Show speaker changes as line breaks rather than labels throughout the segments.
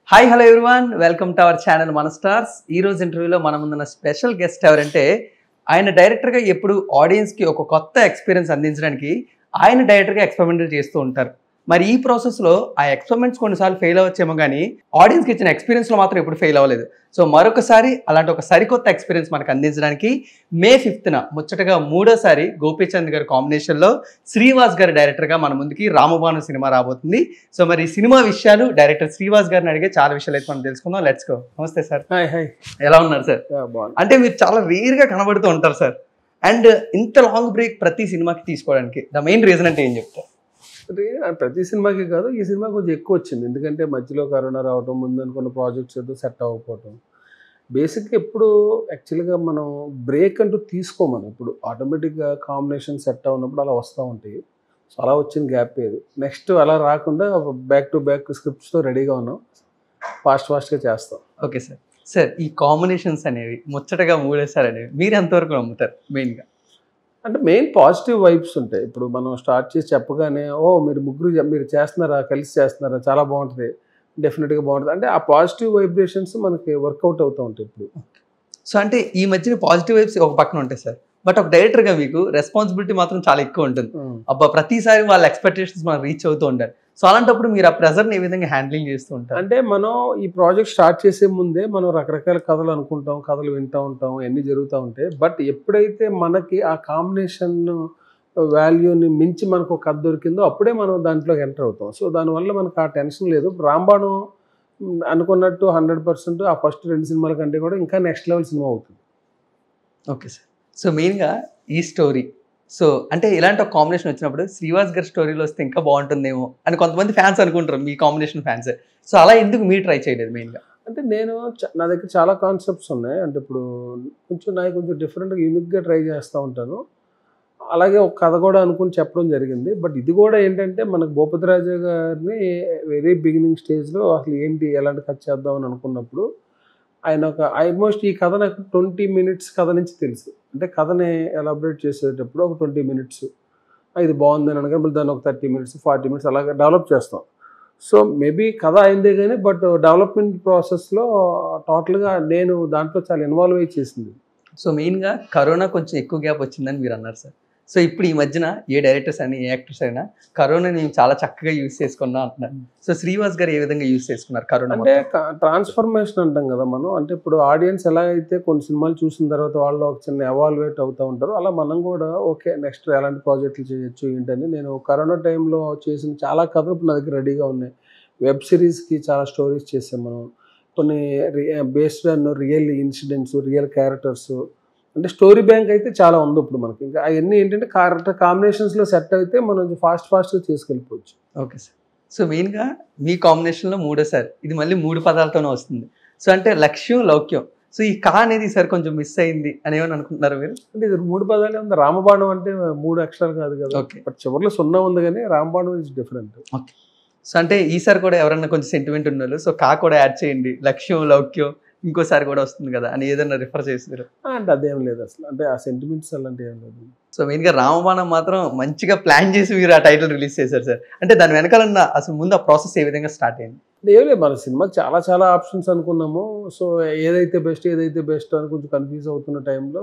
Hi, hello everyone. Welcome to our channel Manastars. ఈ రోజు ఇంటర్వ్యూలో మన ముందున్న స్పెషల్ గెస్ట్ ఎవరంటే ఆయన డైరెక్టర్గా ఎప్పుడు ఆడియన్స్కి ఒక కొత్త ఎక్స్పీరియన్స్ అందించడానికి ఆయన డైరెక్టర్గా ఎక్స్పెరిమెంట్ చేస్తూ ఉంటారు. మరి ఈ ప్రాసెస్లో ఆ ఎక్స్పెరిమెంట్స్ కొన్నిసార్లు ఫెయిల్ అవ్వచ్చేమో కానీ ఆడియన్స్కి ఇచ్చిన ఎక్స్పీరియన్స్లో మాత్రం ఎప్పుడు ఫెయిల్ అవ్వలేదు. సో మరొకసారి అలాంటి ఒక సరికొత్త ఎక్స్పీరియన్స్ మనకు అందించడానికి మే 5న ముచ్చటగా మూడోసారి గోపిచంద్ గారి కాంబినేషన్లో శ్రీవాస్ గారి డైరెక్టర్గా మన ముందుకి రామబాణం సినిమా రాబోతుంది. సో మరి ఈ సినిమా విషయాలు డైరెక్టర్ శ్రీవాస్ గారిని అడిగే చాలా విషయాలు అయితే మనం తెలుసుకుందాం. Let's go. నమస్తే సార్.
హాయ్.
ఎలా ఉన్నారు సార్? అంటే మీరు చాలా రేర్గా కనబడుతూ ఉంటారు సార్. అండ్ ఇంత లాంగ్ బ్రేక్ ప్రతి సినిమాకి తీసుకోవడానికి ద మెయిన్ రీజన్ అంటే ఏం చెప్తారు?
ప్రతి సినిమాకి కాదు, ఈ సినిమా కొంచెం ఎక్కువ వచ్చింది. ఎందుకంటే మధ్యలో కరోనా రావటం, ముందు అనుకున్న ప్రాజెక్ట్స్ ఏదో సెట్ అవ్వకపోవటం. బేసిక్గా ఎప్పుడు యాక్చువల్గా మనం బ్రేక్ అంటూ తీసుకోమను. ఇప్పుడు ఆటోమేటిక్గా కాంబినేషన్ సెట్ అవునప్పుడు అలా వస్తూ ఉంటాయి. సో అలా వచ్చిన గ్యాప్ ఏది. నెక్స్ట్ అలా రాకుండా బ్యాక్ టు బ్యాక్ స్క్రిప్ట్స్తో రెడీగా ఉన్నాం. ఫాస్ట్గా చేస్తాం.
Okay sir. సార్ ఈ కాంబినేషన్స్ అనేవి ముచ్చటగా మూడేసారి అనేవి మీరు ఎంతవరకు నమ్ముతారు మెయిన్గా?
అంటే మెయిన్ పాజిటివ్ వైబ్స్ ఉంటాయి. ఇప్పుడు మనం స్టార్ట్ చేసి చెప్పగానే మీరు ముగ్గురు మీరు చేస్తున్నారా, కలిసి చేస్తున్నారా, చాలా బాగుంటుంది, డెఫినెట్గా బాగుంటుంది అంటే ఆ పాజిటివ్ వైబ్రేషన్స్ మనకి వర్కౌట్ అవుతూ ఉంటాయి ఇప్పుడు.
సో అంటే ఈ మధ్యన పాజిటివ్ వైబ్స్ ఒక పక్కన ఉంటాయి సార్, బట్ ఒక డైరెక్టర్గా మీకు రెస్పాన్సిబిలిటీ మాత్రం చాలా ఎక్కువ ఉంటుంది. అబ్బా ప్రతిసారి వాళ్ళ ఎక్స్పెక్టేషన్స్ మనం రీచ్ అవుతూ ఉంటారు. సో అలాంటప్పుడు మీరు ఆ ప్రెజర్ని ఏ విధంగా హ్యాండ్లింగ్ చేస్తూ ఉంటారు?
అంటే మనం ఈ ప్రాజెక్ట్ స్టార్ట్ చేసే ముందే మనం రకరకాల కథలు అనుకుంటాం, కథలు వింటూ ఉంటాం, అన్నీ జరుగుతూ ఉంటాయి. బట్ ఎప్పుడైతే మనకి ఆ కాంబినేషన్ వాల్యూని మించి మనకు ఒక కథ దొరికిందో అప్పుడే మనం దాంట్లోకి ఎంటర్ అవుతాం. సో దానివల్ల మనకు ఆ టెన్షన్ లేదు. రాంబాణం అనుకున్నట్టు 100% ఆ ఫస్ట్ 2 సినిమాల కంటే కూడా ఇంకా నెక్స్ట్ లెవెల్ సినిమా అవుతుంది.
Okay sir. సో మెయిన్గా ఈ స్టోరీ, సో అంటే ఇలాంటి ఒక కాంబినేషన్ వచ్చినప్పుడు శ్రీవాస్ గారి స్టోరీలో వస్తే ఇంకా బాగుంటుందేమో అని కొంతమంది ఫ్యాన్స్ అనుకుంటారు, మీ కాంబినేషన్ ఫ్యాన్స్. సో అలా ఎందుకు మీరు ట్రై చేయలేదు మెయిన్గా?
అంటే నా దగ్గర చాలా కాన్సెప్ట్స్ ఉన్నాయి. అంటే ఇప్పుడు కొంచెం డిఫరెంట్గా యూనిక్గా ట్రై చేస్తూ ఉంటాను. అలాగే ఒక కథ కూడా అనుకుని చెప్పడం జరిగింది. బట్ ఇది కూడా ఏంటంటే మనకు భూపతిరాజు గారిని వెరీ బిగినింగ్ స్టేజ్లో అసలు ఏంటి ఎలాంటి కథ చేద్దామని అనుకున్నప్పుడు ఆయన ఆల్మోస్ట్ ఈ కథ నాకు 20 minutes కథ నుంచి తెలుసు. అంటే కథని ఎలాబరేట్ చేసేటప్పుడు ఒక 20 minutes ఇది బాగుందని అనగా మళ్ళీ దాన్ని ఒక 30 minutes 40 minutes అలాగే డెవలప్ చేస్తాం. సో మేబీ కథ అయిందే కానీ బట్ డెవలప్మెంట్ ప్రాసెస్లో టోటల్గా నేను దాంట్లో చాలా ఇన్వాల్వ్ అయ్యి చేసింది.
సో మెయిన్గా కరోనా కొంచెం ఎక్కువ గ్యాప్ వచ్చిందని మీరు అన్నారు సార్. సో ఇప్పుడు ఈ మధ్యన ఏ డైరెక్టర్స్ అయినా ఏ యాక్టర్స్ అయినా కరోనా మేము చాలా చక్కగా యూజ్ చేసుకున్నాం అంటున్నారు. సో శ్రీవాస్ గారు ఏ విధంగా యూజ్ చేసుకున్నారు కరోనా?
అంటే ట్రాన్స్ఫర్మేషన్ అంటాం కదా మనం. అంటే ఇప్పుడు ఆడియన్స్ ఎలా అయితే కొన్ని సినిమాలు చూసిన తర్వాత వాళ్ళు ఒక చిన్న ఎవాల్యుయేట్ అవుతూ ఉంటారు, అలా మనం కూడా ఓకే నెక్స్ట్ ఎలాంటి ప్రాజెక్టులు చేయొచ్చు ఏంటని నేను కరోనా టైంలో చేసిన చాలా కథలు ఇప్పుడు నా దగ్గర రెడీగా ఉన్నాయి. వెబ్ సిరీస్కి చాలా స్టోరీస్ చేసాం మనం. కొన్ని based on real incidents, real characters, అంటే స్టోరీ బ్యాంక్ అయితే చాలా ఉంది ఇప్పుడు మనకి. ఇంకా అవన్నీ ఏంటంటే కరెక్ట్ కాంబినేషన్స్లో సెట్ అయితే మనం ఫాస్ట్గా చేసుకెళ్ళిపోవచ్చు.
Okay sir. సో మెయిన్గా మీ కాంబినేషన్లో మూడోసారి ఇది మళ్ళీ 3 పదాలతోనే వస్తుంది. సో అంటే లక్ష్యం లౌక్యం. సో ఈ కా అనేది ఈసారి కొంచెం మిస్ అయింది అని ఏమని అనుకుంటున్నారు మీరు?
అంటే ఇది 3 పదాలే ఉంది. రామబాణం అంటే 3 అక్షరాలు కాదు కదా.
ఓకే.
బట్ చివరిలో 0 ఉంది కానీ Ramabanam is different.
Okay. So అంటే ఈసారి కూడా ఎవరన్నా కొంచెం సెంటిమెంట్ ఉన్నారు, సో కా కూడా యాడ్ చేయండి, లక్ష్యం లౌక్యం ఇంకోసారి కూడా వస్తుంది కదా అని ఏదన్నా రిఫర్ చేసారు?
అంటే అదేం లేదు అసలు. అంటే ఆ సెంటిమెంట్స్ అలాంటివి ఏం లేదు.
సో మెయిన్గా రామబాణం మాత్రం మంచిగా ప్లాన్ చేసి మీరు ఆ టైటిల్ రిలీజ్ చేశారు సార్. అంటే దాని వెనకాలన్న అసలు ముందు ఆ ప్రాసెస్ ఏ విధంగా స్టార్ట్ అయింది?
ఏం లేదు, మన సినిమాకి చాలా ఆప్షన్స్ అనుకున్నాము. సో ఏదైతే బెస్ట్ అని కొంచెం కన్ఫ్యూజ్ అవుతున్న టైంలో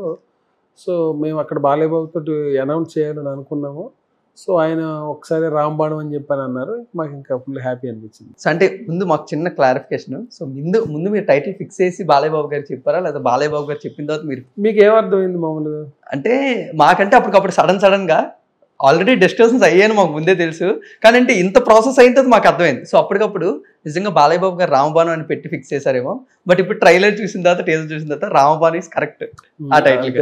సో మేము అక్కడ బాలయ్యబాబుతో అనౌన్స్ చేయాలని అనుకున్నాము. సో ఆయన ఒకసారి రాంబాణం అని చెప్పని అన్నారు. మాకు ఇంకా ఫుల్ హ్యాపీ అనిపించింది.
సో అంటే ముందు మాకు చిన్న క్లారిఫికేషన్. సో ముందు మీరు టైటిల్ ఫిక్స్ చేసి బాలయ్యబాబు గారు చెప్పారా, లేదా బాలయ్యబాబు గారు చెప్పిన తర్వాత
మీకు ఏమర్థమైంది మామూలుగా?
అంటే మాకంటే అప్పటికప్పుడు సడన్గా ఆల్రెడీ డిస్కషన్స్ అయ్యాను మాకు ముందే తెలుసు, కానీ అంటే ఇంత ప్రాసెస్ అయిన తర్వాత మాకు అర్థమైంది. సో అప్పటికప్పుడు నిజంగా బాలయ్యబాబు గారు రామబాణం అని పెట్టి ఫిక్స్ చేశారేమో, బట్ ఇప్పుడు ట్రైలర్ చూసిన తర్వాత టీజర్ చూసిన తర్వాత రామబాణం ఇస్ కరెక్ట్ ఆ టైటిల్.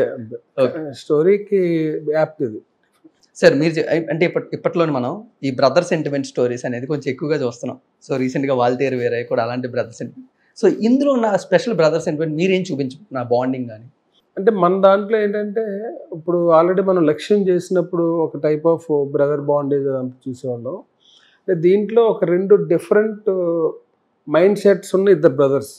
స్టోరీకి యాప్ట్ ఇది.
సార్ మీరు అంటే ఇప్పట్లోనే మనం ఈ బ్రదర్ సెంటిమెంట్ స్టోరీస్ అనేది కొంచెం ఎక్కువగా చూస్తున్నాం. సో రీసెంట్గా వాల్తేరు వేరే కూడా అలాంటి బ్రదర్ సెంటిమెంట్. సో ఇందులో ఉన్న స్పెషల్ బ్రదర్ సెంటిమెంట్ మీరేం చూపించుకుంటున్న బాండింగ్ కానీ?
అంటే మన దాంట్లో ఏంటంటే ఇప్పుడు ఆల్రెడీ మనం లక్ష్యం చేసినప్పుడు ఒక టైప్ ఆఫ్ బ్రదర్ బాండేజ్ అంతా చూసేవాళ్ళం. అంటే దీంట్లో ఒక 2 డిఫరెంట్ మైండ్ సెట్స్ ఉన్న 2 బ్రదర్స్.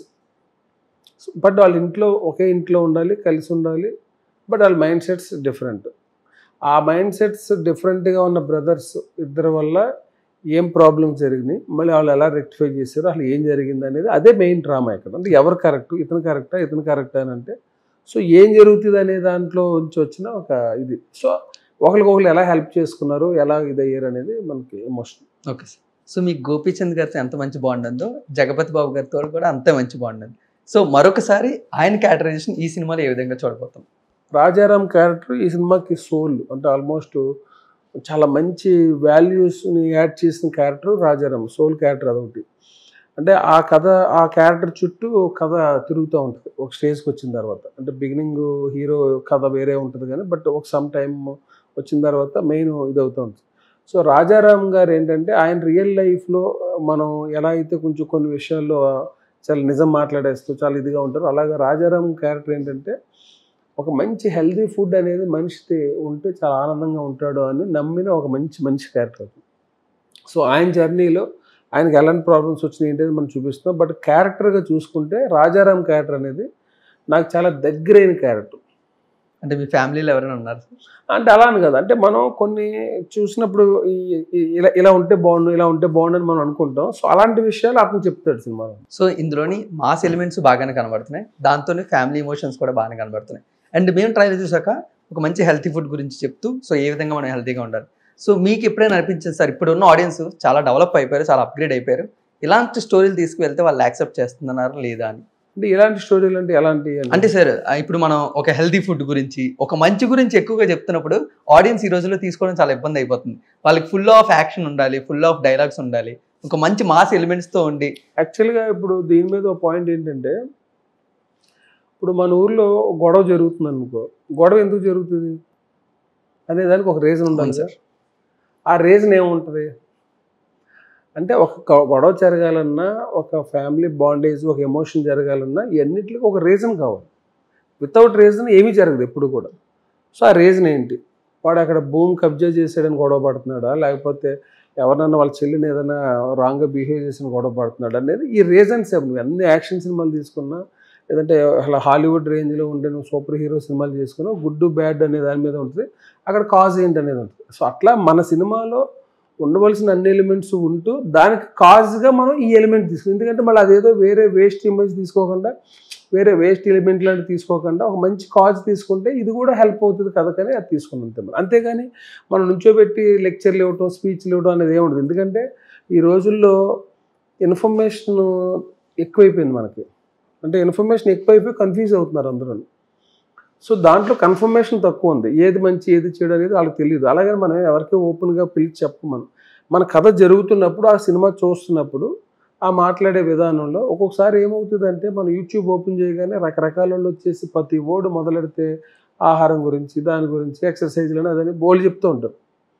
బట్ వాళ్ళ ఒకే ఇంట్లో ఉండాలి, కలిసి ఉండాలి, బట్ వాళ్ళ మైండ్ సెట్స్ డిఫరెంట్. ఆ మైండ్ సెట్స్ డిఫరెంట్గా ఉన్న బ్రదర్స్ ఇద్దరి వల్ల ఏం ప్రాబ్లమ్స్ జరిగినాయి, మళ్ళీ వాళ్ళు ఎలా రెక్టిఫై చేశారు, అసలు ఏం జరిగింది అనేది అదే మెయిన్ డ్రామా ఇక్కడ. అంటే ఎవరు కరెక్ట్, ఇతను కరెక్టా అని అంటే, సో ఏం జరుగుతుంది అనే దాంట్లో నుంచి వచ్చిన ఒక ఇది. సో ఒకరికొకరు ఎలా హెల్ప్ చేసుకున్నారు, ఎలా ఇదయ్యారు అనేది మనకి ఎమోషన్.
Okay sir. సో మీకు గోపీచంద్ గారితో ఎంత మంచి బాండ్ ఉందో జగపతి బాబు గారితో కూడా అంతే మంచి బాండ్ ఉంది. సో మరొకసారి ఆయన క్యారెక్టరైజేషన్ ఈ సినిమాలో ఏ విధంగా చూడబోతాం?
రాజారాం క్యారెక్టర్ ఈ సినిమాకి సోల్, అంటే ఆల్మోస్ట్ చాలా మంచి వాల్యూస్ని యాడ్ చేసిన క్యారెక్టర్ రాజారాం, సోల్ క్యారెక్టర్ అదొకటి. అంటే ఆ క్యారెక్టర్ చుట్టూ కథ తిరుగుతూ ఉంటుంది ఒక స్టేజ్కి వచ్చిన తర్వాత. అంటే బిగినింగ్ హీరో కథ వేరే ఉంటుంది కానీ బట్ ఒక సమ్ టైం వచ్చిన తర్వాత మెయిన్ ఇది అవుతూ ఉంటుంది. సో రాజారాం గారు ఏంటంటే ఆయన రియల్ లైఫ్లో మనం ఎలా అయితే కొంచెం కొన్ని విషయాల్లో చాలా నిజం మాట్లాడేస్తూ చాలా ఇదిగా ఉంటారు, అలాగే రాజారాం క్యారెక్టర్ ఏంటంటే ఒక మంచి హెల్దీ ఫుడ్ అనేది మనిషి ఉంటే చాలా ఆనందంగా ఉంటాడు అని నమ్మిన ఒక మంచి క్యారెక్టర్ అవుతుంది. సో ఆయన జర్నీలో ఆయనకి ఎలాంటి ప్రాబ్లమ్స్ వచ్చినాయి ఏంటనేది మనం చూపిస్తున్నాం. బట్ క్యారెక్టర్గా చూసుకుంటే రాజారాం క్యారెక్టర్ అనేది నాకు చాలా దగ్గరైన క్యారెక్టర్.
అంటే మీ ఫ్యామిలీలో ఎవరైనా ఉన్నారు?
అంటే అలా అని కదా, అంటే మనం కొన్ని చూసినప్పుడు ఇలా ఉంటే బాగుండు అని మనం అనుకుంటాం. సో అలాంటి విషయాలు అతను చెప్తాడు సినిమాలో.
సో ఇందులోని మాస్ ఎలిమెంట్స్ బాగానే కనబడుతున్నాయి, దాంతోనే ఫ్యామిలీ ఎమోషన్స్ కూడా బాగానే కనబడుతున్నాయి. అండ్ మేము ట్రైలర్ చూసాక ఒక మంచి హెల్తీ ఫుడ్ గురించి చెప్తూ సో ఏ విధంగా మనం హెల్తీగా ఉండాలి. సో మీకు ఎప్పుడైనా అనిపించింది సార్, ఇప్పుడున్న ఆడియన్స్ చాలా డెవలప్ అయిపోయారు, చాలా అప్గ్రేడ్ అయిపోయారు, ఇలాంటి స్టోరీలు తీసుకువెళ్తే వాళ్ళు యాక్సెప్ట్ చేస్తున్నారు లేదా అని?
అంటే ఇలాంటి స్టోరీలు అంటే ఎలాంటి
అంటే సార్ ఇప్పుడు మనం ఒక హెల్తీ ఫుడ్ గురించి ఒక మంచి గురించి ఎక్కువగా చెప్తున్నప్పుడు ఆడియన్స్ ఈ రోజుల్లో తీసుకోవడం చాలా ఇబ్బంది అయిపోతుంది. వాళ్ళకి ఫుల్ ఆఫ్ యాక్షన్ ఉండాలి, ఫుల్ ఆఫ్ డైలాగ్స్ ఉండాలి, ఒక మంచి మాస్ ఎలిమెంట్స్తో ఉండి.
యాక్చువల్గా ఇప్పుడు దీని మీద ఒక పాయింట్ ఏంటంటే, ఇప్పుడు మన ఊర్లో గొడవ జరుగుతుంది అనుకో, గొడవ ఎందుకు జరుగుతుంది అనే దానికి ఒక రీజన్ ఉండాలి సార్. ఆ రీజన్ ఏముంటుంది అంటే, ఒక గొడవ జరగాలన్నా, ఒక ఫ్యామిలీ బాండేజ్, ఒక ఎమోషన్ జరగాలన్నా ఇవన్నిటికి ఒక రీజన్ కావాలి. వితౌట్ రీజన్ ఏమీ జరగదు ఎప్పుడు కూడా. సో ఆ రీజన్ ఏంటి, వాడు అక్కడ భూమి కబ్జా చేసాడని గొడవ పడుతున్నాడా, లేకపోతే ఎవరన్నా వాళ్ళ చెల్లిని ఏదైనా రాంగ్గా బిహేవ్ చేసిన గొడవ పడుతున్నాడు అనేది ఈ రీజన్స్. నువ్వు అన్ని యాక్షన్ సినిమాలు తీసుకున్నా, లేదంటే అలా హాలీవుడ్ రేంజ్లో ఉండే నువ్వు సూపర్ హీరో సినిమాలు చేసుకున్నా, గుడ్ బ్యాడ్ అనే దాని మీద ఉంటుంది, అక్కడ కాజ్ ఏంటి అనేది ఉంటుంది. సో అట్లా మన సినిమాలో ఉండవలసిన అన్ని ఎలిమెంట్స్ ఉంటూ దానికి కాజ్గా మనం ఈ ఎలిమెంట్ తీసుకున్నాం. ఎందుకంటే మళ్ళీ అదేదో వేరే వేస్ట్ ఇమేజ్ తీసుకోకుండా, వేరే వేస్ట్ ఎలిమెంట్ లాంటి తీసుకోకుండా ఒక మంచి కాజ్ తీసుకుంటే ఇది కూడా హెల్ప్ అవుతుంది కథకని అది తీసుకున్నాం. అంతేగాని మనం నుంచోబెట్టి లెక్చర్లు ఇవ్వటం, స్పీచ్లు ఇవ్వడం అనేది ఏముండదు. ఎందుకంటే ఈ రోజుల్లో ఇన్ఫర్మేషన్ ఎక్కువైపోయింది మనకి. అంటే ఇన్ఫర్మేషన్ ఎక్కువైపోయి కన్ఫ్యూజ్ అవుతున్నారు అందరూ. సో దాంట్లో కన్ఫర్మేషన్ తక్కువ ఉంది, ఏది మంచి ఏది చెడు అనేది వాళ్ళకి తెలియదు. అలాగే మనం ఎవరికి ఓపెన్గా పిలిచి చెప్పమను. మన కథ జరుగుతున్నప్పుడు, ఆ సినిమా చూస్తున్నప్పుడు, ఆ మాట్లాడే విధానంలో ఒక్కొక్కసారి ఏమవుతుందంటే, మనం యూట్యూబ్ ఓపెన్ చేయగానే రకరకాల వాళ్ళు వచ్చేసి ప్రతి వర్డ్ మొదలెడితే ఆహారం గురించి, దాని గురించి, ఎక్సర్సైజ్లని అదని బోల్డ్ చెప్తూ ఉంటారు.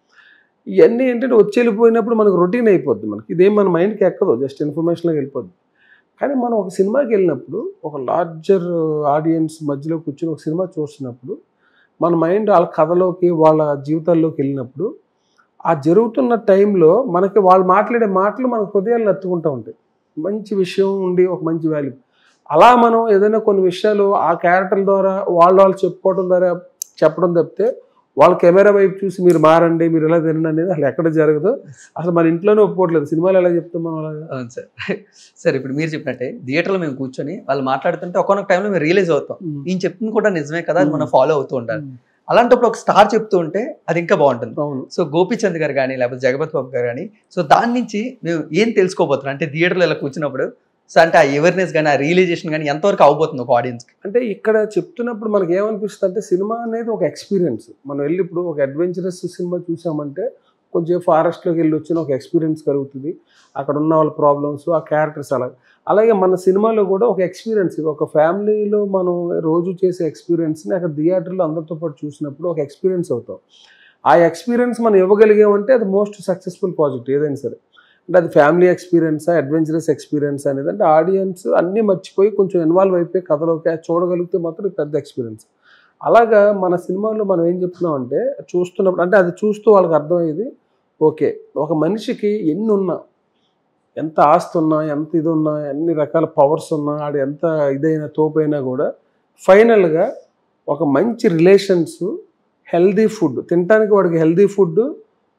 ఇవన్నీ ఏంటంటే వచ్చి వెళ్ళిపోయినప్పుడు మనకు రొటీన్ అయిపోద్ది. మనకి ఇదేం మన మైండ్కి ఎక్కదు, జస్ట్ ఇన్ఫర్మేషన్లోకి వెళ్ళిపోద్ది. కానీ మనం ఒక సినిమాకి వెళ్ళినప్పుడు, ఒక లార్జర్ ఆడియన్స్ మధ్యలో కూర్చొని ఒక సినిమా చూస్తున్నప్పుడు, మన మైండ్ వాళ్ళ కథలోకి, వాళ్ళ జీవితాల్లోకి వెళ్ళినప్పుడు, ఆ జరుగుతున్న టైంలో మనకి వాళ్ళు మాట్లాడే మాటలు మన హృదయాలు నత్తుకుంటూ ఉంటాయి. మంచి విషయం ఉండి ఒక మంచి వాల్యూ. అలా మనం ఏదైనా కొన్ని విషయాలు ఆ క్యారెక్టర్ ద్వారా వాళ్ళు చెప్పుకోవడం ద్వారా చెప్పడం తప్పితే, వాళ్ళ కెమెరా వైపు చూసి మీరు మారండి, మీరు ఎలా తినండి అనేది అసలు ఎక్కడ జరగదు. అసలు మన ఇంట్లోనే ఒప్పుకోవట్లేదు, సినిమాలు ఎలా చెప్తాం మనం అలాగా.
అవును సార్. సార్ ఇప్పుడు మీరు చెప్పినట్టే థియేటర్లో మేము కూర్చొని వాళ్ళు మాట్లాడుతుంటే ఒక్కొక్క టైంలో మేము రియలైజ్ అవుతాం, నేను చెప్తుంది కూడా నిజమే కదా, అది మనం ఫాలో అవుతూ ఉండాలి. అలాంటప్పుడు ఒక స్టార్ చెప్తూ ఉంటే అది ఇంకా బాగుంటుంది. సో గోపిచంద్ గారు కానీ లేకపోతే జగపతి బాబు గారు కానీ, సో దాని నుంచి మేము ఏం తెలుసుకోబోతున్నాం అంటే థియేటర్లో ఇలా కూర్చున్నప్పుడు, సో అంటే ఆ అవేర్నెస్ కానీ ఆ రియలైజేషన్ కానీ ఎంతవరకు అవబోతుంది ఒక ఆడియన్స్కి?
అంటే ఇక్కడ చెప్తున్నప్పుడు మనకి ఏమనిపిస్తుంది అంటే, సినిమా అనేది ఒక ఎక్స్పీరియన్స్. మనం వెళ్ళి ఇప్పుడు ఒక అడ్వెంచరస్ సినిమా చూసామంటే కొంచెం ఫారెస్ట్లోకి వెళ్ళి వచ్చిన ఒక ఎక్స్పీరియన్స్ కలుగుతుంది. అక్కడ ఉన్న వాళ్ళ ప్రాబ్లమ్స్, ఆ క్యారెక్టర్స్ అలాగే మన సినిమాలో కూడా ఒక ఎక్స్పీరియన్స్. ఒక ఫ్యామిలీలో మనం రోజు చేసే ఎక్స్పీరియన్స్ని అక్కడ థియేటర్లో అందరితో పాటు చూసినప్పుడు ఒక ఎక్స్పీరియన్స్ అవుతాం. ఆ ఎక్స్పీరియన్స్ మనం ఇవ్వగలిగామంటే అది మోస్ట్ సక్సెస్ఫుల్ ప్రాజెక్ట్ ఏదైనా సరే. అంటే అది ఫ్యామిలీ ఎక్స్పీరియన్సా, అడ్వెంచరస్ ఎక్స్పీరియన్స్ అనేది, అంటే ఆడియన్స్ అన్నీ మర్చిపోయి కొంచెం ఇన్వాల్వ్ అయిపోయి కథలోకి చూడగలిగితే మాత్రం పెద్ద ఎక్స్పీరియన్స్. అలాగా మన సినిమాలో మనం ఏం చెప్తున్నామంటే, చూస్తున్నప్పుడు అంటే అది చూస్తూ వాళ్ళకి అర్థమయ్యేది, ఓకే ఒక మనిషికి ఎన్ని ఉన్నా, ఎంత ఆస్తి ఉన్నా, ఎంత ఇది ఉన్నా, ఎన్ని రకాల పవర్స్ ఉన్నా, ఆడు ఎంత ఇదైనా తోపైనా కూడా ఫైనల్గా ఒక మంచి రిలేషన్స్, హెల్దీ ఫుడ్ తినడానికి, వాడికి హెల్దీ ఫుడ్,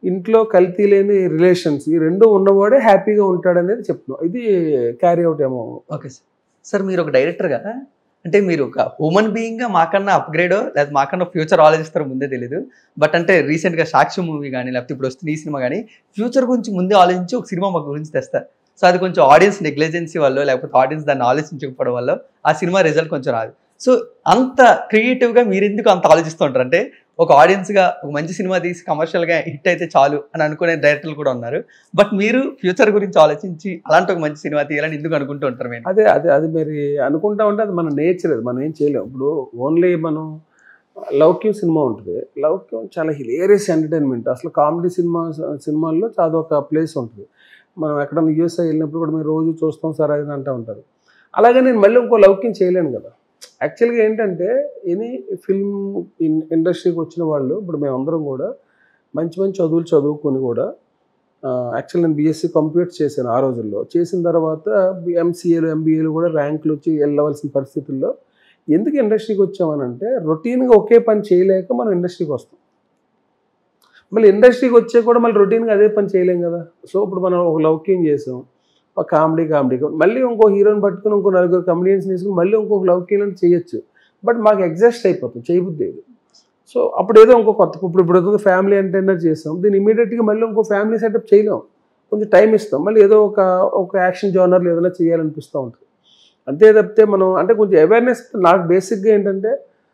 ఇంట్లో కల్తీ లేని రిలేషన్స్ ఈ రెండు ఉన్నవాడే హ్యాపీగా ఉంటాడనేది చెప్తున్నాం. ఇది క్యారీ అవుట్ ఏమో.
Okay sir. సార్ మీరు ఒక డైరెక్టర్గా అంటే మీరు ఒక హ్యూమన్ బీయింగ్గా మాకన్నా అప్గ్రేడో లేదా మాకన్నా ఫ్యూచర్ ఆలోచిస్తారో ముందే తెలియదు. బట్ అంటే రీసెంట్గా సాక్షి మూవీ కానీ లేకపోతే ఇప్పుడు వస్తున్న ఈ సినిమా కానీ ఫ్యూచర్ గురించి ముందే ఆలోచించి ఒక సినిమా మాకు గురించి తెస్తారు. సో అది కొంచెం ఆడియన్స్ నెగ్లిజెన్సీ వల్ల లేకపోతే ఆడియన్స్ దాన్ని ఆలోచించకపోవడం వల్ల ఆ సినిమా రిజల్ట్ కొంచెం రాదు. సో అంత క్రియేటివ్గా మీరు ఎందుకు అంత ఆలోచిస్తూ ఉంటారు? అంటే ఒక ఆడియన్స్గా ఒక మంచి సినిమా తీసి కమర్షియల్గా హిట్ అయితే చాలు అని అనుకునే డైరెక్టర్లు కూడా ఉన్నారు. బట్ మీరు ఫ్యూచర్ గురించి ఆలోచించి అలాంటి ఒక మంచి సినిమా తీయాలని ఎందుకు అనుకుంటూ ఉంటారు? మేము
అదే అదే అది మరి అనుకుంటా ఉంటే అది మన నేచర్, అది మనం ఏం చేయలేము. ఇప్పుడు ఓన్లీ మనం లౌక్యం సినిమా ఉంటుంది. లౌక్యం చాలా హిలేరియస్ ఎంటర్టైన్మెంట్. అసలు కామెడీ సినిమాల్లో చాలా ఒక ప్లేస్ ఉంటుంది. మనం ఎక్కడన్నా యూఎస్ఏ వెళ్ళినప్పుడు కూడా మీరు రోజు చూస్తాం సార్ అది అంటూ ఉంటారు. అలాగే నేను మళ్ళీ ఇంకో లౌక్యం చేయలేను కదా. యాక్చువల్గా ఏంటంటే ఎనీ ఫిల్మ్ ఇండస్ట్రీకి వచ్చిన వాళ్ళు ఇప్పుడు మేమందరం కూడా మంచి మంచి చదువులు చదువుకొని కూడా యాక్చువల్ నేను బీఎస్సీ కంప్యూటర్ చేశాను ఆ రోజుల్లో. చేసిన తర్వాత ఎంసీఏలు ఎంబీఏలు కూడా ర్యాంకులు వచ్చి వెళ్ళవలసిన పరిస్థితుల్లో ఎందుకు ఇండస్ట్రీకి వచ్చామనంటే రొటీన్గా ఒకే పని చేయలేక మనం ఇండస్ట్రీకి వస్తాం. మళ్ళీ ఇండస్ట్రీకి వచ్చే కూడా మళ్ళీ రొటీన్గా అదే పని చేయలేం కదా. సో ఇప్పుడు మనం ఒక లౌక్యం చేసాం, ఒక కామెడీ మళ్ళీ ఇంకో హీరోని పట్టుకుని ఇంకో నలుగురు కమెడియన్స్ తీసుకుని మళ్ళీ ఇంకొక లౌక్యం చేయొచ్చు. బట్ మాకు ఎగ్జాస్ట్ అయిపోతుంది, చేయబుద్ధి. సో అప్పుడు ఏదో ఇంకో కొత్త ఇప్పుడు ఏదో ఫ్యామిలీ ఎంటర్టైనర్ చేస్తాం, దీన్ని ఇమీడియట్గా మళ్ళీ ఇంకో ఫ్యామిలీ సెటప్ చేయలేం, కొంచెం టైం ఇస్తాం. మళ్ళీ ఏదో ఒక యాక్షన్ జోనర్లు ఏదైనా చేయాలనిపిస్తూ ఉంటుంది. అంతే తప్పితే మనం అంటే కొంచెం అవేర్నెస్ నాకు బేసిక్గా ఏంటంటే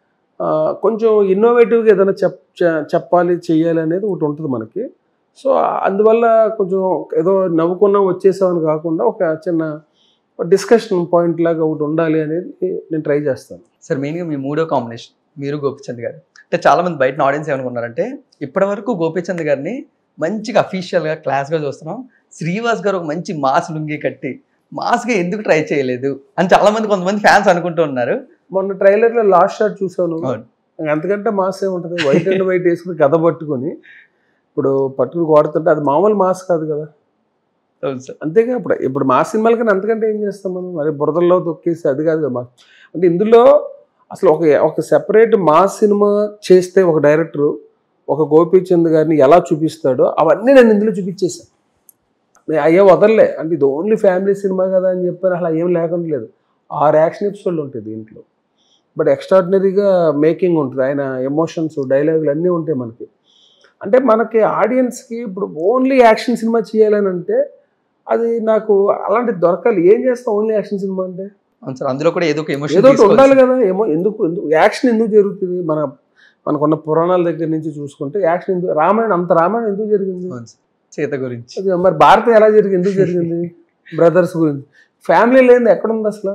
కొంచెం ఇన్నోవేటివ్గా ఏదైనా చెప్పాలి చేయాలి అనేది ఒకటి ఉంటుంది మనకి. సో అందువల్ల కొంచెం ఏదో నవ్వుకున్నాం వచ్చేసామని కాకుండా ఒక చిన్న డిస్కషన్ పాయింట్ లాగా ఒకటి ఉండాలి అనేది నేను ట్రై చేస్తాను.
సార్ మెయిన్గా మీ మూడో కాంబినేషన్ మీరు గోపిచంద్ గారు. అంటే చాలామంది బయట ఆడియన్స్ ఏమనుకున్నారంటే ఇప్పటివరకు గోపిచంద్ గారిని మంచిగా అఫీషియల్గా క్లాస్గా చూస్తున్నాం, శ్రీవాస్ గారు ఒక మంచి మాస్ లుంగి కట్టి మాస్గా ఎందుకు ట్రై చేయలేదు అని చాలామంది కొంతమంది ఫ్యాన్స్ అనుకుంటూ ఉన్నారు.
మొన్న ట్రైలర్లో లాస్ట్ షాట్ చూసాను, అంతకంటే మాస్ ఏముంటుంది. వైట్ అండ్ వైట్ వేసుకుని గద పట్టుకొని పట్టుకుని కొడుతుంటే అది మామూలు మాస్ కాదు కదా. అంతేగా ఇప్పుడు మా సినిమాల కన్నా అంతకంటే ఏం చేస్తాం మనం, మరి బురదల్లో తొక్కేసి అది కాదు కదా మాస్. అంటే ఇందులో అసలు ఒక సెపరేట్ మాస్ సినిమా చేస్తే ఒక డైరెక్టరు ఒక గోపీచంద్ గారిని ఎలా చూపిస్తాడో అవన్నీ నేను ఇందులో చూపించేసాను. నేను అయ్యే వదలలే. అంటే ఇది ఓన్లీ ఫ్యామిలీ సినిమా కదా అని చెప్పాను, అసలు ఏం లేకుండా లేదు. 6 యాక్షన్ ఎపిసోడ్లు ఉంటాయి దీంట్లో. బట్ ఎక్స్ట్రాడినరీగా మేకింగ్ ఉంటుంది, ఆయన ఎమోషన్స్ డైలాగులు అన్నీ ఉంటాయి మనకి. అంటే మనకి ఆడియన్స్కి ఇప్పుడు ఓన్లీ యాక్షన్ సినిమా చేయాలని అంటే అది నాకు అలాంటిది దొరకాలి. ఏం చేస్తాం ఓన్లీ యాక్షన్ సినిమా అంటే?
అందులో కూడా ఏదో
ఉండాలి కదా. ఎందుకు యాక్షన్ ఎందుకు జరుగుతుంది? మనకున్న పురాణాల దగ్గర నుంచి చూసుకుంటే యాక్షన్ ఎందుకు, రామాయణం ఎందుకు జరిగింది?
సీత గురించి.
మరి భారతం ఎలా జరిగింది, ఎందుకు జరిగింది? బ్రదర్స్ గురించి. ఫ్యామిలీ లేనిది ఎక్కడుంది అసలు?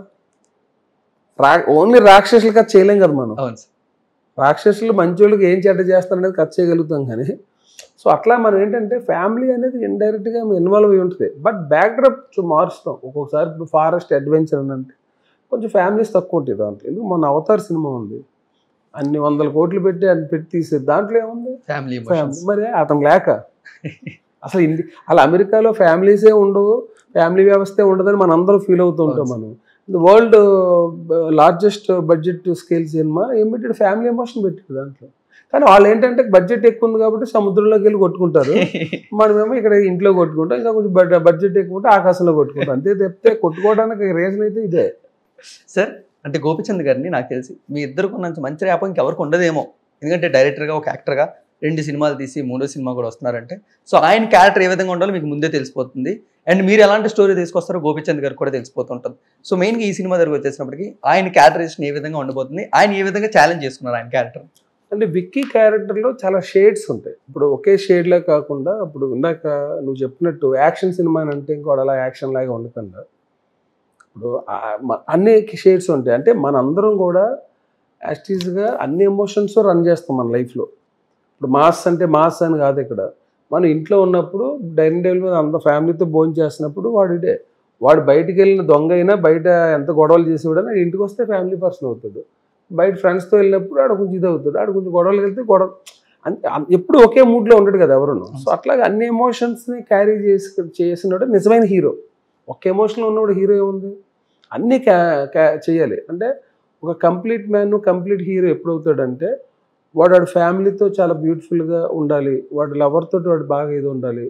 ఓన్లీ రాక్షసులు కథ చేయలేం కదా మనం. రాక్షసులు మంచోళ్ళకి ఏం చెడ్డ చేస్తారనేది కథ చేయగలుగుతాం కానీ. సో అట్లా మనం ఏంటంటే ఫ్యామిలీ అనేది ఇండైరెక్ట్గా ఇన్వాల్వ్ అయి ఉంటుంది. బట్ బ్యాక్డ్రాప్ మారుస్తాం ఒక్కొక్కసారి. ఇప్పుడు ఫారెస్ట్ అడ్వెంచర్ అని అంటే కొంచెం ఫ్యామిలీస్ తక్కువ ఉంటుంది దాంట్లో. ఎందుకు మన అవతార్ సినిమా ఉంది, అన్ని 100 కోట్లు పెట్టి తీసేది, దాంట్లో ఏముంది
ఫ్యామిలీ.
మరి అతను లేక అసలు అలా అమెరికాలో ఫ్యామిలీసే ఉండవు, ఫ్యామిలీ వ్యవస్థే ఉండదని మనం అందరూ ఫీల్ అవుతూ ఉంటాం. మనం world largest budget scale cinema ఏం పెట్టాడు, ఫ్యామిలీ ఎమోషన్ పెట్టాడు దాంట్లో. కానీ వాళ్ళు ఏంటంటే బడ్జెట్ ఎక్కువ ఉంది కాబట్టి సముద్రంలోకి వెళ్ళి కొట్టుకుంటారు, మనమేమో ఇక్కడ ఇంట్లో కొట్టుకుంటాం. ఇంకా కొంచెం బడ్జెట్ ఎక్కువ ఉంటే ఆకాశంలో కొట్టుకుంటాం. అంతే తప్పితే కొట్టుకోవడానికి రీజన్ అయితే ఇదే.
సార్ అంటే గోపిచంద్ గారిని నాకు తెలిసి మీ ఇద్దరికి ఉన్నంత మంచి ర్యాప్ ఇంకెవరికి ఉండదేమో. ఎందుకంటే డైరెక్టర్గా ఒక యాక్టర్గా 2 సినిమాలు తీసి 3వ సినిమా కూడా వస్తున్నారంటే సో ఆయన క్యారెక్టర్ ఏ విధంగా ఉండాలో మీకు ముందే తెలిసిపోతుంది. అండ్ మీరు ఎలాంటి స్టోరీ తీసుకొస్తారో గోపిచంద్ గారు కూడా తెలిసిపోతుంటుంది. సో మెయిన్గా ఈ సినిమా దగ్గర వచ్చేసినప్పటికీ ఆయన క్యారెక్టరేషన్ ఏ విధంగా ఉండబోతుంది, ఆయన ఏ విధంగా ఛాలెంజ్ చేసుకున్నారు ఆయన క్యారెక్టర్?
అంటే విక్కీ క్యారెక్టర్లో చాలా షేడ్స్ ఉంటాయి. ఇప్పుడు ఒకే షేడ్లా కాకుండా ఇప్పుడు ఇందాక నువ్వు చెప్పినట్టు యాక్షన్ సినిమా అంటే ఇంకోటి అలా యాక్షన్ లాగా ఉండకుండా ఇప్పుడు అన్ని షేడ్స్ ఉంటాయి. అంటే మనందరం కూడా యాస్టీజ్గా అన్ని ఎమోషన్స్ రన్ చేస్తాం మన లైఫ్లో. ఇప్పుడు మాస్ అంటే మాస్ అని కాదు. ఇక్కడ మనం ఇంట్లో ఉన్నప్పుడు డైనింగ్ టేబుల్ మీద అంత ఫ్యామిలీతో భోజనం చేస్తున్నప్పుడు వాడు బయటికి వెళ్ళిన దొంగ అయినా బయట ఎంత గొడవలు చేసేవాడైనా ఇంటికి వస్తే ఫ్యామిలీ పర్సన్ అవుతాడు. బయట ఫ్రెండ్స్తో వెళ్ళినప్పుడు ఆడ కొంచెం ఇది అవుతాడు, ఆడ కొంచెం గొడవలు వెళ్తే ఎప్పుడు ఒకే మూడ్లో ఉండడు కదా ఎవరును. సో అట్లాగే అన్ని ఎమోషన్స్ని క్యారీ చేసినోడు నిజమైన హీరో. ఒక్క ఎమోషన్లో ఉన్నవాడు హీరో ఏముంది, అన్నీ చేయాలి. అంటే ఒక కంప్లీట్ మ్యాన్ కంప్లీట్ హీరో ఎప్పుడు అవుతాడంటే వాడు ఫ్యామిలీతో చాలా బ్యూటిఫుల్గా ఉండాలి, వాడు లవర్తో వాడు బాగా ఇది ఉండాలి,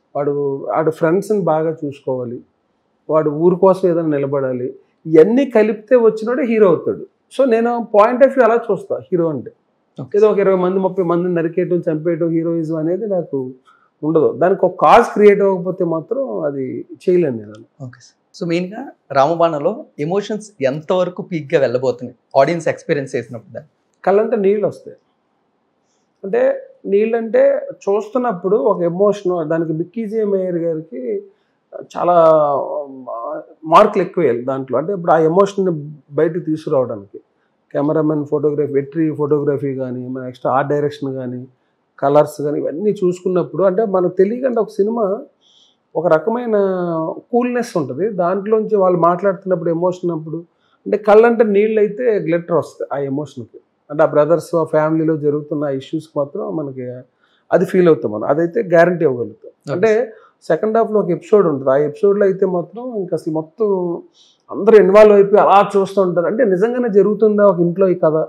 వాడు ఫ్రెండ్స్ని బాగా చూసుకోవాలి, వాడు ఊరి కోసం ఏదైనా నిలబడాలి, ఇవన్నీ కలిపితే వచ్చినోడే హీరో అవుతాడు. సో నేను పాయింట్ ఆఫ్ వ్యూ అలా చూస్తా హీరో అంటే. ఏదో ఒక 20 మంది 30 మందిని నరికేయటం చంపేయటం హీరోయిజం అనేది నాకు ఉండదు. దానికి ఒక కాజ్ క్రియేట్ అవ్వకపోతే మాత్రం అది చేయలేను నేను.
Okay sir. సో మెయిన్గా రామబాణంలో ఎమోషన్స్ ఎంతవరకు పీక్గా వెళ్ళబోతున్నాయి ఆడియన్స్ ఎక్స్పీరియన్స్ చేసినప్పుడు? దాన్ని
కళ్ళంటే నీళ్ళు వస్తాయి. అంటే నీళ్ళంటే చూస్తున్నప్పుడు ఒక ఎమోషన్, దానికి బిక్కీజే మేయర్ గారికి చాలా మార్కులు ఎక్కువ వేయాలి దాంట్లో. అంటే ఇప్పుడు ఆ ఎమోషన్ని బయటకు తీసుకురావడానికి కెమెరామెన్ ఫోటోగ్రఫీ, వెట్రీ ఫోటోగ్రఫీ కానీ, మన నెక్స్ట్ ఆర్ట్ డైరెక్షన్ కానీ, కలర్స్ కానీ, ఇవన్నీ చూసుకున్నప్పుడు అంటే మనకు తెలియకుండా ఒక సినిమా ఒక రకమైన కూల్నెస్ ఉంటుంది దాంట్లోంచి. వాళ్ళు మాట్లాడుతున్నప్పుడు ఎమోషన్ అప్పుడు అంటే కళ్ళంటే నీళ్ళు అయితే గ్లిటర్ వస్తాయి ఆ ఎమోషన్కి. అంటే ఆ బ్రదర్స్ ఆ ఫ్యామిలీలో జరుగుతున్న ఇష్యూస్కి మాత్రం మనకి అది ఫీల్ అవుతాం మనం, అదైతే గ్యారంటీ ఇవ్వగలుగుతాం. అంటే సెకండ్ హాఫ్లో ఒక ఎపిసోడ్ ఉంటుంది, ఆ ఎపిసోడ్లో అయితే మాత్రం ఇంకా అసలు మొత్తం అందరూ ఇన్వాల్వ్ అయిపోయి అలా చూస్తూ ఉంటారు. అంటే నిజంగానే జరుగుతుందా ఒక ఇంట్లో ఈ కథ,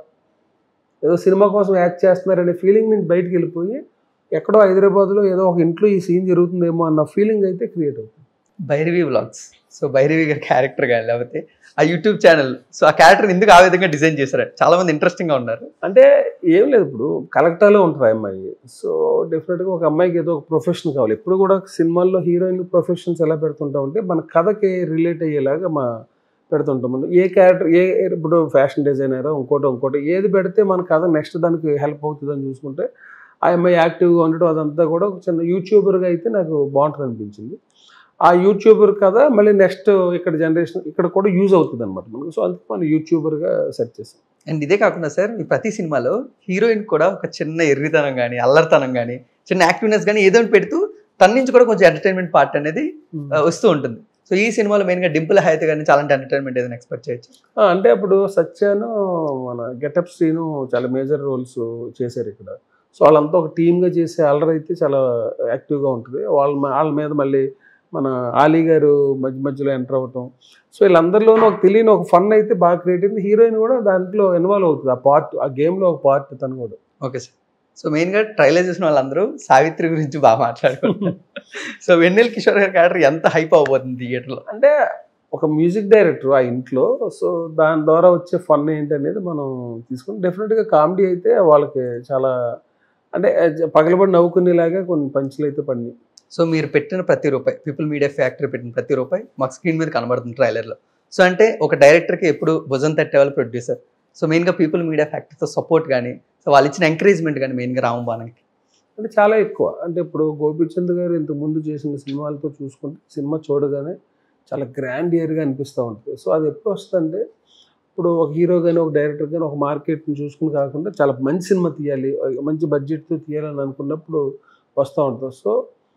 ఏదో సినిమా కోసం యాక్ట్ చేస్తున్నారనే ఫీలింగ్ నుంచి బయటికి వెళ్ళిపోయి ఎక్కడో హైదరాబాద్లో ఏదో ఒక ఇంట్లో ఈ సీన్ జరుగుతుందేమో అన్న ఫీలింగ్ అయితే క్రియేట్ అవుతుంది.
భైరవి వ్లాగ్స్, సో భైరవి గారి క్యారెక్టర్ కానీ లేకపోతే ఆ యూట్యూబ్ ఛానల్, సో ఆ క్యారెక్టర్ ఎందుకు ఆ విధంగా డిజైన్ చేశారు? చాలా మంది ఇంట్రెస్టింగ్గా ఉన్నారు.
అంటే ఏం లేదు, ఇప్పుడు కలెక్టర్లో ఉంటుంది ఆ అమ్మాయి. సో డెఫినెట్గా ఒక అమ్మాయికి ఏదో ఒక ప్రొఫెషన్ కావాలి. ఎప్పుడు కూడా సినిమాల్లో హీరోయిన్ ప్రొఫెషన్స్ ఎలా పెడుతుంటాం అంటే మన కథకి రిలేట్ అయ్యేలాగా పెడుతుంటాం. ఏ క్యారెక్టర్ ఇప్పుడు ఫ్యాషన్ డిజైనర్ ఇంకోటి ఏది పెడితే మన కథ నెక్స్ట్ దానికి హెల్ప్ అవుతుందని చూసుకుంటే ఆ అమ్మాయి యాక్టివ్గా ఉండడం అదంతా కూడా ఒక చిన్న యూట్యూబర్గా అయితే నాకు బాగుంటుంది అనిపించింది. ఆ యూట్యూబర్ కదా మళ్ళీ నెక్స్ట్ ఇక్కడ జనరేషన్ ఇక్కడ కూడా యూజ్ అవుతుంది అనమాట మనకు. సో అందుకు మనం యూట్యూబర్గా సెర్చ్ చేసాం.
అండ్ ఇదే కాకుండా సార్ మీ ప్రతి సినిమాలో హీరోయిన్ కూడా ఒక చిన్న ఎర్రితనం కానీ అల్లరితనం కానీ చిన్న యాక్టివ్నెస్ కానీ ఏదో పెడుతూ తన నుంచి కూడా కొంచెం ఎంటర్టైన్మెంట్ పార్ట్ అనేది వస్తూ ఉంటుంది. సో ఈ సినిమాలో మెయిన్గా డింపుల్ హైత్ కానీ చాలా ఎంటర్టైన్మెంట్ ఏదైనా ఎక్స్పెక్ట్ చేయొచ్చు?
అంటే అప్పుడు సత్యాను మన గెటప్ శ్రీను చాలా మేజర్ రోల్స్ చేశారు ఇక్కడ. సో వాళ్ళంతా ఒక టీమ్గా చేసే అల్లరి అయితే చాలా యాక్టివ్గా ఉంటుంది. వాళ్ళ మీద మళ్ళీ మన ఆలీ గారు మధ్యలో ఎంటర్ అవ్వటం, సో వీళ్ళందరిలోనూ ఒక తెలియని ఒక ఫన్ అయితే బాగా క్రియేట్ అయింది. హీరోయిన్ కూడా దాంట్లో ఇన్వాల్వ్ అవుతుంది, ఆ గేమ్లో ఒక పార్ట్ తను కూడా.
Okay sir. సో మెయిన్గా ట్రైలర్ చూసిన వాళ్ళందరూ సావిత్రి గురించి బాగా మాట్లాడుకుంటారు. సో వెన్నెల కిషోర్ గారి క్యారెక్టర్ ఎంత హైప్ అవబోతుంది థియేటర్లో?
అంటే ఒక మ్యూజిక్ డైరెక్టర్ ఆ ఇంట్లో, సో దాని ద్వారా వచ్చే ఫన్ ఏంటి అనేది మనం తీసుకుని డెఫినెట్గా కామెడీ అయితే వాళ్ళకి చాలా అంటే పగలబడి నవ్వుకునేలాగా కొన్ని పంచులు అయితే పడినాయి.
సో మీరు పెట్టిన ప్రతి రూపాయి, పీపుల్ మీడియా ఫ్యాక్టరీ పెట్టిన ప్రతి రూపాయి మాకు స్క్రీన్ మీద కనబడుతుంది ట్రైలర్లో. సో అంటే ఒక డైరెక్టర్కి ఎప్పుడు భుజం తట్టేవాళ్ళు ప్రొడ్యూసర్. సో మెయిన్గా పీపుల్ మీడియా ఫ్యాక్టరీతో సపోర్ట్ కానీ, సో వాళ్ళు ఇచ్చిన ఎంకరేజ్మెంట్ కానీ మెయిన్గా రామబాణంకి
అంటే చాలా ఎక్కువ. అంటే ఇప్పుడు గోపిచంద్ గారు ఇంతకుముందు చేసిన సినిమాలతో చూసుకుంటే సినిమా చూడగానే చాలా గ్రాండ్ ఇయర్గా అనిపిస్తూ ఉంటుంది. సో అది ఎప్పుడు వస్తుందంటే ఇప్పుడు ఒక హీరో కానీ ఒక డైరెక్టర్ కానీ ఒక మార్కెట్ని చూసుకుని కాకుండా చాలా మంచి సినిమా తీయాలి, మంచి బడ్జెట్తో తీయాలని అనుకున్నప్పుడు వస్తూ ఉంటుంది. సో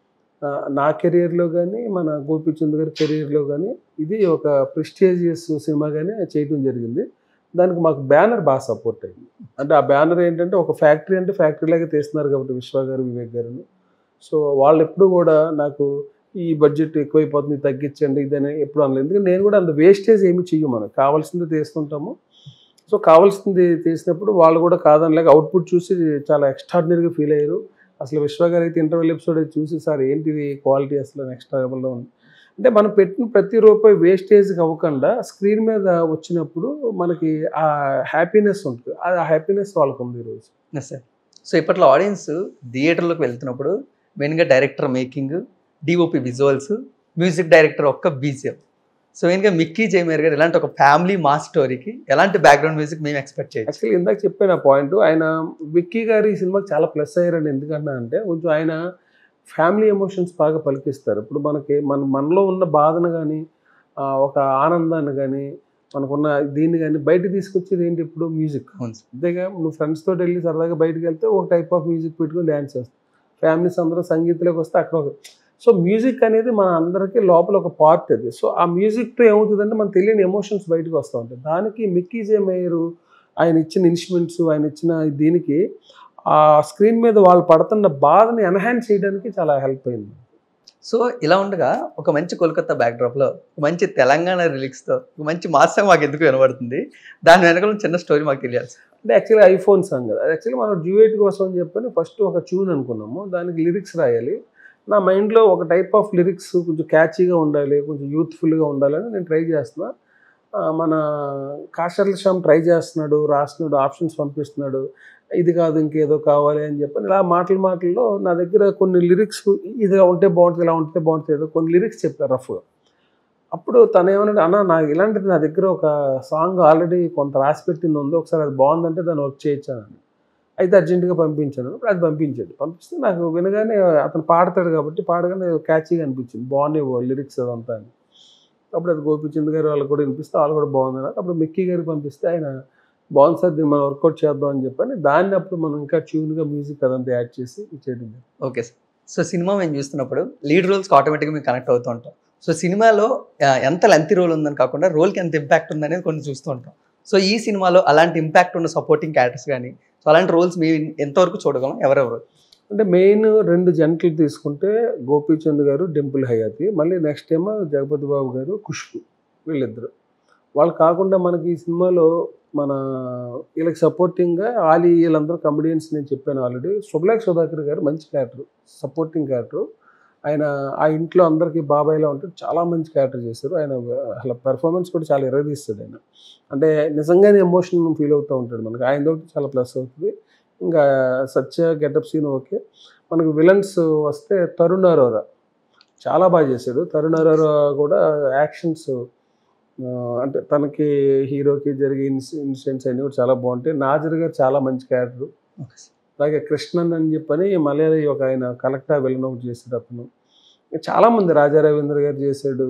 నా కెరియర్లో కానీ మన గోపిచంద్ గారి కెరియర్లో కానీ ఇది ఒక ప్రెస్టీజియస్ సినిమాగానే చేయడం జరిగింది. దానికి మాకు బ్యానర్ బాగా సపోర్ట్ అయింది. అంటే ఆ బ్యానర్ ఏంటంటే ఒక ఫ్యాక్టరీ అంటే ఫ్యాక్టరీలాగా తీస్తున్నారు కాబట్టి విశ్వ గారు వివేక్ గారిని. సో వాళ్ళు ఎప్పుడు కూడా నాకు ఈ బడ్జెట్ ఎక్కువైపోతుంది తగ్గించండి ఇదని ఎప్పుడు అనలేదు. ఎందుకంటే నేను కూడా అంత వేస్టేజ్ ఏమి చెయ్యం, మనకు కావాల్సింది తీస్తుంటాము. సో కావాల్సింది తీసినప్పుడు వాళ్ళు కూడా కాదనలేక అవుట్పుట్ చూసి చాలా ఎక్స్ట్రాడినరీగా ఫీల్ అయ్యారు. అసలు విశ్వ గారు అయితే ఇంటర్వెల్ ఎపిసోడ్ చూసి సార్ ఏంటిది క్వాలిటీ అసలు నెక్స్ట్ లెవెల్లో ఉంది. అంటే మనం పెట్టిన ప్రతి రూపాయి వేస్టేజ్కి అవ్వకుండా స్క్రీన్ మీద వచ్చినప్పుడు మనకి ఆ హ్యాపీనెస్ ఉంటుంది. ఆ హ్యాపీనెస్ వాళ్ళకు ఉంది ఈరోజు.
సార్ సో ఇప్పట్లో ఆడియన్స్ థియేటర్లోకి వెళ్తున్నప్పుడు మెయిన్గా director making, DOP visuals, music director ఒక్క బీజిఎం. సో మెయిన్గా మిక్కీ జేమేర్ గారు ఇలాంటి ఒక ఫ్యామిలీ మాస్ స్టోరీకి ఎలాంటి బ్యాక్గ్రౌండ్ మ్యూజిక్ మేము ఎక్స్పెక్ట్ చేయొచ్చు?
యాక్చువల్లీ ఇందాక చెప్పిన పాయింట్, ఆయన విక్కీ గారు ఈ సినిమాకి చాలా ప్లస్ అయ్యారని ఎందుకన్నా అంటే కొంచెం ఆయన ఫ్యామిలీ ఎమోషన్స్ బాగా పలికిస్తారు. ఇప్పుడు మనలో ఉన్న బాధను కానీ ఒక ఆనందాన్ని కానీ మనకున్న దీన్ని కానీ బయటకు తీసుకొచ్చేది ఏంటి ఇప్పుడు మ్యూజిక్. అంతేగా నువ్వు ఫ్రెండ్స్ తోటి వెళ్ళి సరదాగా బయటకు వెళ్తే ఒక టైప్ ఆఫ్ మ్యూజిక్ పెట్టుకుని డ్యాన్స్ చేస్తాం, ఫ్యామిలీస్ అందరూ సంగీతంలోకి వస్తే అక్కడ సో మ్యూజిక్ అనేది మన అందరికీ లోపల ఒక పార్ట్ అది. సో ఆ మ్యూజిక్తో ఏమవుతుందంటే మనకు తెలియని ఎమోషన్స్ బయటకు వస్తూ ఉంటాయి. దానికి మిక్కీ జే మేయర్ ఆయన ఇచ్చిన ఇన్స్ట్రుమెంట్స్ ఆయన ఇచ్చిన దీనికి ఆ స్క్రీన్ మీద వాళ్ళు పడుతున్న బాధని ఎన్హాన్స్ చేయడానికి చాలా హెల్ప్ అయింది.
సో ఇలా ఉండగా ఒక మంచి కోల్కతా బ్యాక్డ్రాప్లో మంచి తెలంగాణ రిలీక్స్తో మంచి మాస్ సాంగ్ మాకు ఎందుకు వినబడుతుంది, దాని వెనకాల చిన్న స్టోరీ మాకు తెలియాలి.
అంటే యాక్చువల్లీ ఐఫోన్ సాంగ్ కదా, అది యాక్చువల్లీ మనం డ్యూయేట్ కోసం అని చెప్పని ఫస్ట్ ఒక ట్యూన్ అనుకున్నాము, దానికి లిరిక్స్ రాయాలి. నా మైండ్లో ఒక టైప్ ఆఫ్ లిరిక్స్ కొంచెం క్యాచీగా ఉండాలి, కొంచెం యూత్ఫుల్గా ఉండాలని నేను ట్రై చేస్తున్నా. మన కాషర్ల శ్యామ్ ట్రై చేస్తున్నాడు, రాస్తున్నాడు, ఆప్షన్స్ పంపిస్తున్నాడు, ఇది కాదు ఇంకేదో కావాలి అని చెప్పని ఇలా మాటల్లో నా దగ్గర కొన్ని లిరిక్స్ ఇది ఉంటే బాగుంటుంది, ఇలా ఉంటే బాగుంటుంది, ఏదో కొన్ని లిరిక్స్ చెప్పారు రఫ్గా. అప్పుడు తను ఏమన్నాడు, అన్న నాకు ఇలాంటిది నా దగ్గర ఒక సాంగ్ ఆల్రెడీ కొంత రాసి పెట్టింది ఉంది, ఒకసారి అది బాగుందంటే దాన్ని వర్క్ చేయొచ్చాను. అయితే అర్జెంటుగా పంపించాను. అది పంపిస్తే నాకు వినగానే అతను పాడతాడు కాబట్టి పాడగానే క్యాచీగా అనిపించింది, బాగున్నాయి లిరిక్స్ అదంతా అని. అప్పుడు అది గోపిచంద్ గారు వాళ్ళకి కూడా వినిపిస్తే వాళ్ళు కూడా బాగుందన్నారు. అప్పుడు మిక్కీ గారికి పంపిస్తే ఆయన బాగుంది సార్, దీన్ని మనం వర్కౌట్ చేద్దాం అని చెప్పని దాన్ని అప్పుడు మనం ఇంకా ట్యూన్గా మ్యూజిక్ అదంతా యాడ్ చేసి చేయడం.
Okay sir. సో సినిమా మేము చూస్తున్నప్పుడు లీడ్ రోల్స్కి ఆటోమేటిక్గా మేము కనెక్ట్ అవుతూ ఉంటాం. సో సినిమాలో ఎంత లెంతీ రోల్ ఉందని కాకుండా రోల్కి ఎంత ఇంపాక్ట్ ఉందనేది కొన్ని చూస్తూ ఉంటాం. సో ఈ సినిమాలో అలాంటి ఇంపాక్ట్ ఉన్న సపోర్టింగ్ క్యారెక్టర్స్ కానీ సో అలాంటి రోల్స్ మేము ఎంతవరకు చూడగలం, ఎవరెవరు?
అంటే మెయిన్ 2 జంటలు తీసుకుంటే గోపీచంద్ గారు, డింపుల్ హయాతి, మళ్ళీ నెక్స్ట్ ఏమో జగపతి బాబు గారు, ఖుష్బు, వీళ్ళిద్దరు. వాళ్ళు కాకుండా మనకి ఈ సినిమాలో మన వీళ్ళకి సపోర్టింగ్గా ఆలీ వీళ్ళందరూ కమెడియన్స్ నేను చెప్పాను ఆల్రెడీ. శుభలేఖ సుధాకర్ గారు మంచి క్యారెక్టర్, సపోర్టింగ్ క్యారెక్టర్. ఆయన ఆ ఇంట్లో అందరికీ బాబాయ్లా ఉంటాడు, చాలా మంచి క్యారెక్టర్ చేశారు ఆయన. అసలు పెర్ఫార్మెన్స్ కూడా చాలా ఎరగదీస్తాడు ఆయన, అంటే నిజంగానే ఎమోషన్ ఫీల్ అవుతూ ఉంటాడు మనకి. ఆయన తోటి చాలా ప్లస్ అవుతుంది. ఇంకా సత్య గెటప్ సీన్ ఓకే. మనకు విలన్స్ వస్తే తరుణ్ అరోరా చాలా బాగా చేశాడు. తరుణ్ అరోరా కూడా యాక్షన్స్ అంటే తనకి హీరోకి జరిగే ఇన్సిడెంట్స్ అన్నీ కూడా చాలా బాగుంటాయి. నాజర్ గారు చాలా మంచి క్యారెక్టర్. అలాగే కృష్ణన్ అని చెప్పని మలయాళీ ఒక ఆయన కలెక్టర్ విలన్ ఒకటి చేశాడు అతను. చాలామంది రాజా రవీంద్ర గారు చేశాడు.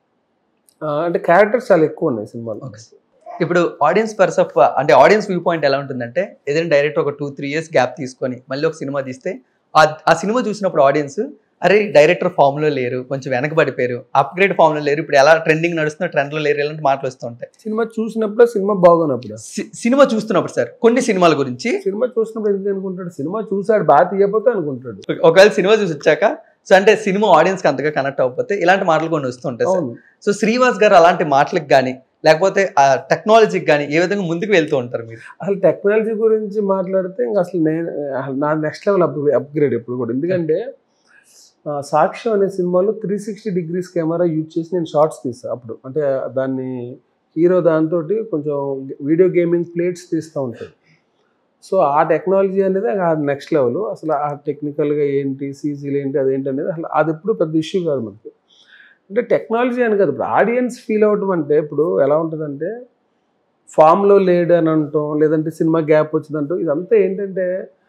అంటే క్యారెక్టర్స్ చాలా ఎక్కువ ఉన్నాయి సినిమాలో.
ఇప్పుడు ఆడియన్స్ అంటే ఆడియన్స్ వ్యూ పాయింట్ ఎలా ఉంటుందంటే, ఏదైనా డైరెక్ట్ ఒక 2-3 years గ్యాప్ తీసుకొని మళ్ళీ ఒక సినిమా తీస్తే ఆ సినిమా చూసినప్పుడు ఆడియన్స్ అరే డైరెక్టర్ ఫామ్లో లేరు, కొంచెం వెనకబడిపోయారు, అప్గ్రేడ్ ఫామ్లో లేరు, ఇప్పుడు ఎలా ట్రెండింగ్ నడుస్తుందో ట్రెండ్లో లేరు, ఇలాంటి మాటలు వస్తూ ఉంటాయి.
సినిమా చూసినప్పుడు, సినిమా బాగున్నప్పుడు,
సినిమా చూస్తున్నప్పుడు సార్ కొన్ని సినిమాల గురించి
సినిమా చూసినప్పుడు ఎందుకు అనుకుంటాడు, సినిమా చూసాడు బాగా తీయకపోతే అనుకుంటాడు.
ఒకవేళ సినిమా చూసి వచ్చాక సో అంటే సినిమా ఆడియన్స్కి అంతగా కనెక్ట్ అవ్వకపోతే ఇలాంటి మాటలు కొన్ని వస్తుంటాయి సార్. సో శ్రీవాస్ గారు అలాంటి మాటలకు కానీ లేకపోతే ఆ టెక్నాలజీకి కానీ ఏ విధంగా ముందుకు వెళ్తూ ఉంటారు మీరు?
అసలు టెక్నాలజీ గురించి మాట్లాడితే ఇంకా అసలు నా నెక్స్ట్ లెవెల్ అప్గ్రేడ్ ఎప్పుడు కూడా. ఎందుకంటే సాక్ష్యం అనే సినిమాలో 360 degrees కెమెరా యూజ్ చేసి నేను షార్ట్స్ తీస్తాను అప్పుడు. అంటే దాన్ని హీరో దాంతో కొంచెం వీడియో గేమింగ్ ప్లేట్స్ తీస్తూ ఉంటాడు. సో ఆ టెక్నాలజీ అనేది నెక్స్ట్ లెవెల్. అసలు ఆ టెక్నికల్గా ఏంటి, సీజీలు ఏంటి, అదేంటి అనేది అసలు అది ఎప్పుడు పెద్ద ఇష్యూ కాదు మనకి. అంటే టెక్నాలజీ అని కాదు, ఇప్పుడు ఆడియన్స్ ఫీల్ అవటం అంటే ఇప్పుడు ఎలా ఉంటుందంటే ఫామ్లో లేడు అని అంటాం, లేదంటే సినిమా గ్యాప్ వచ్చిందంటాం. ఇదంతా ఏంటంటే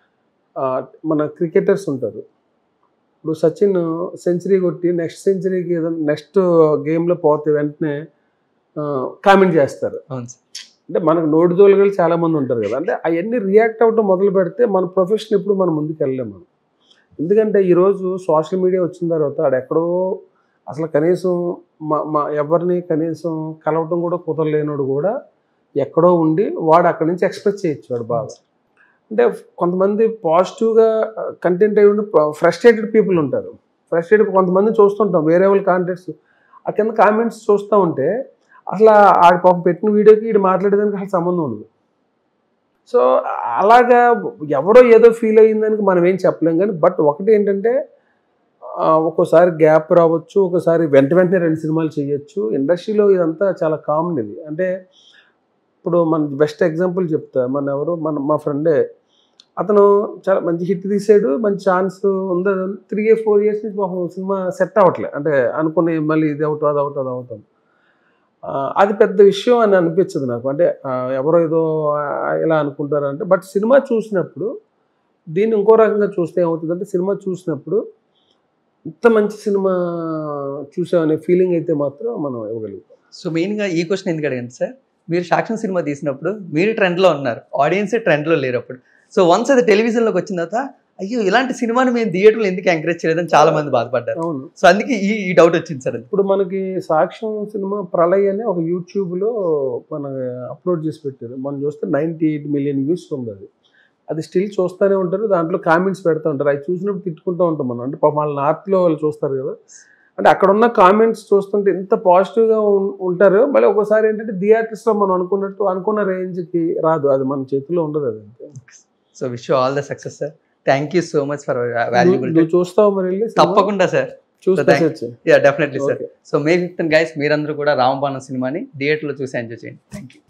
మన క్రికెటర్స్ ఉంటారు. ఇప్పుడు సచిన్ సెంచరీ కొట్టి నెక్స్ట్ సెంచరీకి ఏదైనా నెక్స్ట్ గేమ్లో పోతే వెంటనే కామెంట్ చేస్తారు. అంటే మనకు నోటిదోలుగా చాలామంది ఉంటారు కదా, అంటే అవన్నీ రియాక్ట్ అవ్వడం మొదలు పెడితే మన ప్రొఫెషన్ ఎప్పుడు మనం ముందుకు వెళ్ళలేము మనం. ఎందుకంటే ఈరోజు సోషల్ మీడియా వచ్చిన తర్వాత ఆడెక్కడో అసలు కనీసం ఎవరిని కనీసం కలవటం కూడా కుదరలేనోడు కూడా ఎక్కడో ఉండి వాడు అక్కడి నుంచి ఎక్స్ప్రెస్ చేయొచ్చు వాడు బాగా. అంటే కొంతమంది పాజిటివ్గా కంటెంట్ అయి ఉండి ఫ్రస్ట్రేటెడ్ పీపుల్ ఉంటారు. ఫ్రస్ట్రేటెడ్ కొంతమంది చూస్తుంటాం, వేరే వాళ్ళ కాంటెంట్స్ ఆ కింద కామెంట్స్ చూస్తూ ఉంటే అసలు ఆడి పాపం పెట్టిన వీడియోకి వీడు మాట్లాడేదానికి అసలు సంబంధం ఉండదు. సో అలాగా ఎవరో ఏదో ఫీల్ అయ్యిందానికి మనం ఏం చెప్పలేం. కానీ బట్ ఒకటి ఏంటంటే ఒక్కోసారి గ్యాప్ రావచ్చు, ఒకసారి వెంటనే 2 సినిమాలు చేయొచ్చు. ఇండస్ట్రీలో ఇదంతా చాలా కామన్ ఇది. అంటే ఇప్పుడు మన బెస్ట్ ఎగ్జాంపుల్ చెప్తా, మా ఫ్రెండే అతను చాలా మంచి హిట్ తీసాడు, మంచి ఛాన్స్ ఉంది. 3-4 years నుంచి మాకు సినిమా సెట్ అవ్వట్లే. అంటే అనుకుని మళ్ళీ ఇది అవుతాం అది అవుతాం. అది పెద్ద విషయం అని అనిపించదు నాకు. అంటే ఎవరో ఏదో ఇలా అనుకుంటారంటే, బట్ సినిమా చూసినప్పుడు దీన్ని ఇంకో రకంగా చూస్తే ఏమవుతుందంటే, సినిమా చూసినప్పుడు ఇంత మంచి సినిమా చూసామనే ఫీలింగ్ అయితే మాత్రం మనం ఇవ్వగలుగుతాం.
సో మెయిన్గా ఈ క్వశ్చన్ ఎందుకు అడిగాను సార్, మీరు సాక్ష్యం సినిమా తీసినప్పుడు మీరు ట్రెండ్లో ఉన్నారు, ఆడియన్సే ట్రెండ్లో లేరు అప్పుడు. సో వన్స్ అది టెలివిజన్లోకి వచ్చిన తర్వాత అయ్యో ఇలాంటి సినిమాని మేము థియేటర్లో ఎందుకు ఎంకరేజ్ చేయలేదని చాలా మంది బాధపడ్డారు.
అవును.
సో అందుకే ఈ డౌట్ వచ్చింది సార్.
ఇప్పుడు మనకి సాక్ష్యం సినిమా ప్రళయ్ అని ఒక యూట్యూబ్లో మన అప్లోడ్ చేసి పెట్టారు. మనం చూస్తే 98 million views ఉంది. అది స్టిల్ చూస్తూనే ఉంటారు, దాంట్లో కామెంట్స్ పెడతా ఉంటారు. అవి చూసినప్పుడు తిట్టుకుంటూ ఉంటాం మనం. అంటే వాళ్ళ నార్త్లో వాళ్ళు చూస్తారు కదా, అంటే అక్కడ ఉన్న కామెంట్స్ చూస్తుంటే ఇంత పాజిటివ్గా ఉంటారు. మళ్ళీ ఒక్కోసారి ఏంటంటే థియేటర్స్లో మనం అనుకున్న రేంజ్కి రాదు, అది మన చేతిలో ఉండదు అది.
So wish you all the success sir. Thank you so much for valuable.
నువ్వు చూస్తావు మరి వెళ్ళి?
తప్పకుండా సార్,
చూస్తా.
Definitely sir. So may 15 guys మీరందరూ కూడా రామబాణం సినిమాని థియేటర్లో చూసి ఎంజాయ్ చేయండి. Thank you.